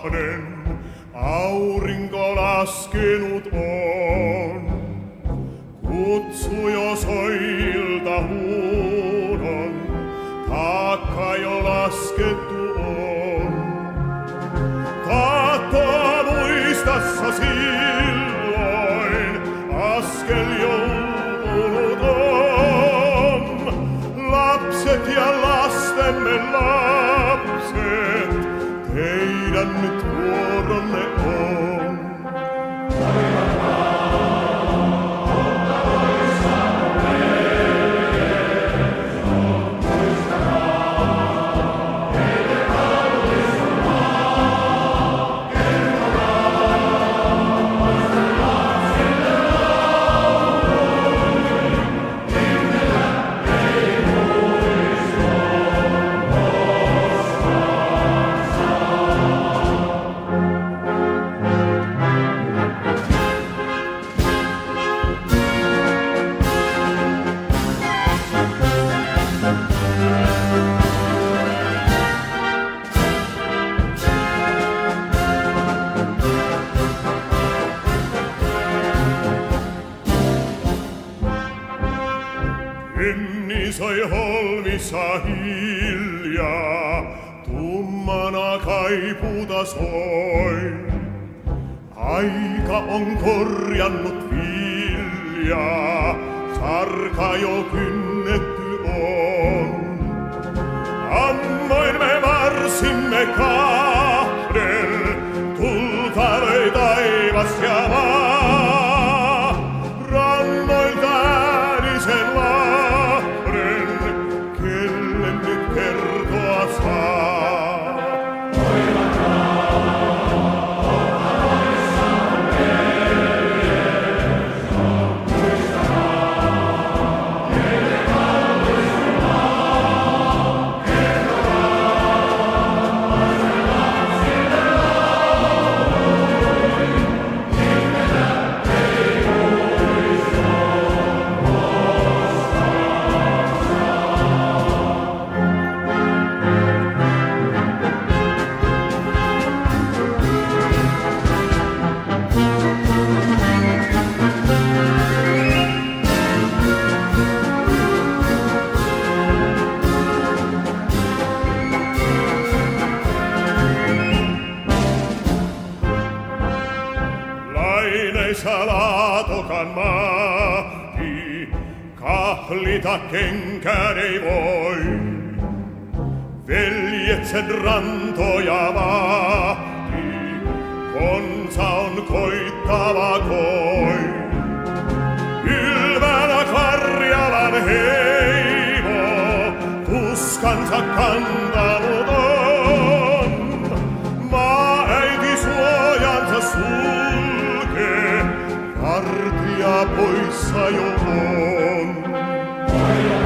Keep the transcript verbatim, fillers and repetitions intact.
kahden, aurinko laskenut on. Kutsu jo soilta huudon, taakka jo laskettu on. Tahtoa muistassa silloin, askel joutunut on. Lapset ja lastemme lapset, teidän nyt vuoronne on. Penni soi holmissa hiljaa, tummana kaipuuta soi. Aika on korjannut viljaa, sarka jo kynnetty on. Ammoin me marssimme kahden, tulta löi taivas ja maa. Rannoilta ääni sen lahden, kelle nyt kertoa saa. Laineissa Laatokan mahti, kahlita kenkään ei voi. Veljet sen rantoja vahti, konsa on koittava koi. Ylvänä Karjalan heimo, tuskansa kantanut on. Maaäiti suojansa sulkee, vartija poissa jo on.